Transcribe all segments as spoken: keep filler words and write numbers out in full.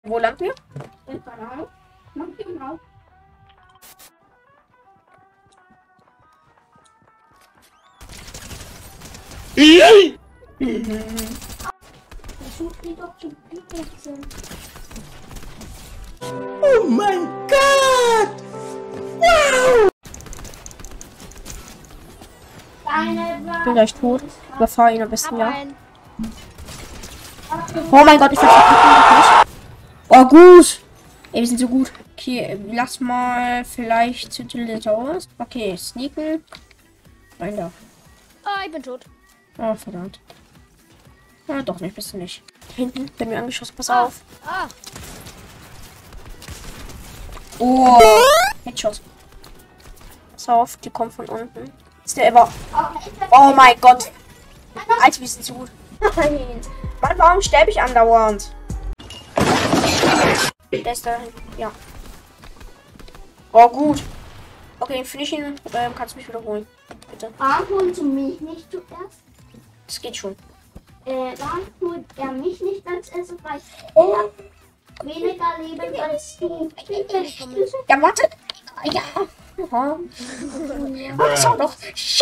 Wo landen wir? Keine Ahnung. Genau. Oh mein Gott! Wow! Ich bin gleich tot. Überfahre ihn am besten, ja. Oh mein Gott, ich will nicht. Oh, gut. Ey, wir sind so gut. Okay, lass mal vielleicht zu aus. Okay, sneaken. Rein da. Ah, ich bin tot. Oh, verdammt. Ah, doch nicht, bist du nicht. Hinten, wenn mir angeschossen, pass Ah, auf. ah. Oh, Headshot. Pass auf, die kommen von unten. Ist der ever. Oh mein Gott. Alter, wir sind so gut. Nein. Mann, warum sterbe ich andauernd? Der ist da. Ja. Oh, gut. Okay, finish ihn. Ähm, kannst du mich wiederholen? Bitte. Warum holst du mich nicht zuerst? Das geht schon. Äh, warum holt er mich nicht als erstes, weil Oh. er weniger Leben als du? Ja, warte. Ja. Ja. Das auch noch.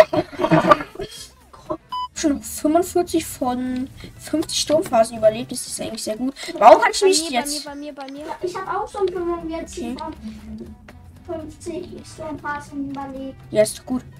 Schon fünfundvierzig von fünfzig Sturmphasen überlebt. Das ist eigentlich sehr gut. Warum kann ich Bei nicht mir, jetzt? bei mir, bei mir, bei mir. Ich habe auch schon fünfundvierzig Okay. von fünfzig Sturmphasen überlebt. Ja, ist doch gut.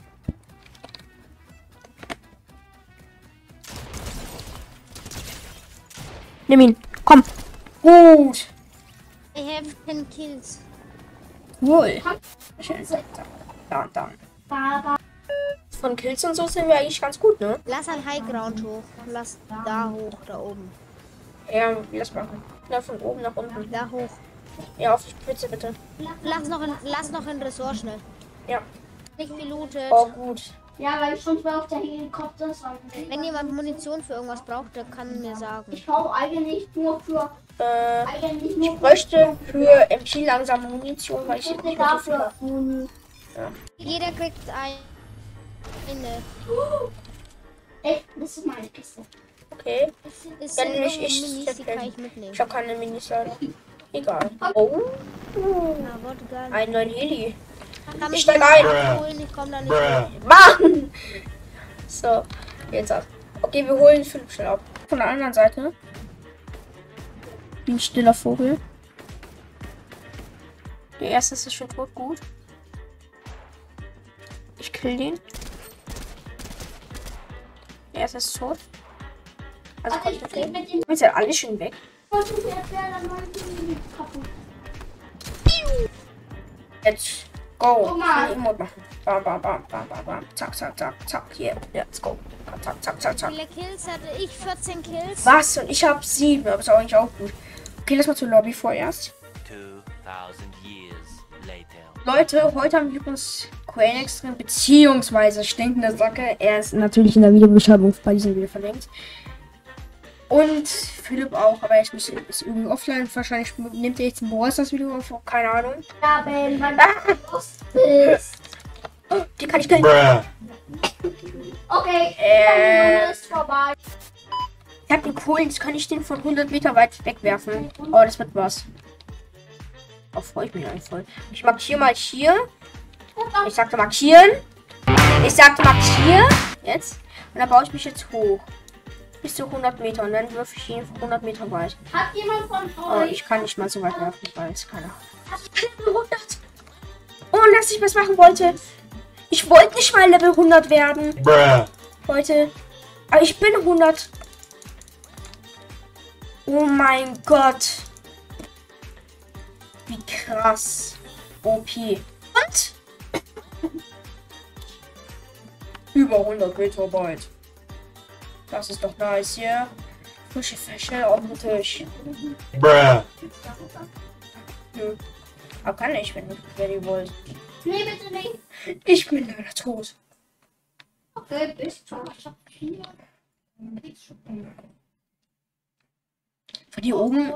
Nimm ihn. Komm. Gut. I have ten kills. Cool. Schön. Da, da. Baba. Von Kills und so sind wir eigentlich ganz gut, ne? Lass an High Ground hoch. Lass da hoch, da oben. Ja, lass machen. Ja, von oben nach unten. Da hoch. Ja, auf die Spitze bitte. Lass noch ein, lass noch ein Ressort schnell. Ja. Nicht gelootet. Oh, gut. Ja, weil ich schon mal auf der Helikopter sein. Wenn jemand Munition für irgendwas braucht, der kann mir sagen. Ich brauche eigentlich nur für. Äh, Eigentlich nur ich bräuchte für M P langsam Munition, weil ich für, nicht mehr so viel dafür. habe. Muni. Jeder kriegt ein, eine. Ey, das ist meine Kiste. Okay. Das Dann sind nehme ich, irgendwo ich, Minis, die kann ich mitnehmen. ich habe keine Minis leider. Egal. Oh. Na, Gott, geil. Ein neuen Heli. Kann Ich mich steig jemand ein. abholen? Ich komm da nicht hoch. Mann! So, jetzt ab. Okay, wir holen Philipp schnell ab. Von der anderen Seite. Wie ein stiller Vogel. Der erste ist schon tot, gut. Ich kill den. Der erste ist tot. Also Also kommt ich der krieg Film. mit dem Ist ja alles schon weg. Jetzt go. Oh Mann. Emote machen. Bam, bam, bam, bam, bam, bam. Zack, zack, zack, zack. Hier, let's go. Zack, zack, zack, Wie zack. viele Kills hatte ich? vierzehn Kills? Was? Und ich habe sieben, aber ist auch eigentlich auch gut. Okay, lass mal zur Lobby vorerst. Two thousand years later. Leute, heute haben wir übrigens Quanex drin, beziehungsweise stinkende Socke. Er ist natürlich in der Videobeschreibung bei diesem Video verlinkt. Und Philipp auch, aber ich muss ist irgendwie offline. Wahrscheinlich nimmt er jetzt ein Boas das Video auf, keine Ahnung. Ja, Ben, weil du lost bist. Oh, die kann ich killen. Okay, Äh. die Runde ist vorbei. Ich hab den coolen, jetzt kann ich den von hundert Meter weit wegwerfen. Oh, das wird was. Oh, freue ich mich eigentlich voll. Ich markiere mal hier. Ich sagte markieren. Ich sagte markieren. Jetzt. Und dann baue ich mich jetzt hoch. Bis zu hundert Meter. Und dann wirf ich ihn hundert Meter weit. Hat jemand von Oh, euch ich kann nicht mal so weit werfen, weil es keiner. hundert. Oh, dass ich was machen wollte. Ich wollte nicht mal Level hundert werden. Heute. Aber ich bin hundert. Oh mein Gott. Wie krass. O P. Und? Über hundert Meter weit. Das ist doch nice hier. Frische Fische auf dem Tisch. Bruh. Nö. Aber kann ich, wenn, wenn ihr wollt. Nee, bitte nicht. Ich bin leider tot. Okay, bist du. Von hier oben.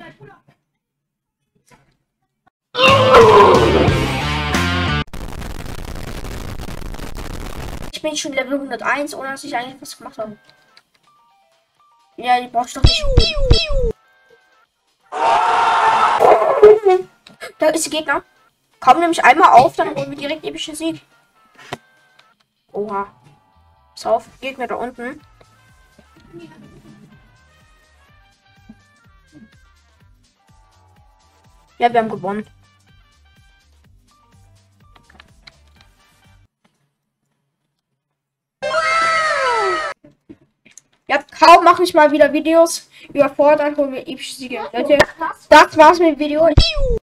Ich bin schon Level hunderteins, ohne dass ich eigentlich was gemacht habe. Ja, die brauchst du doch nicht. da ist der Gegner. Komm nämlich einmal auf, dann holen wir direkt epische Sieg. Oha. Pass auf, Gegner da unten. Ja, wir haben gewonnen. Ja, kaum mache ich mal wieder Videos über Fortnite, wo wir epische Siege. Leute, das war's mit dem Video.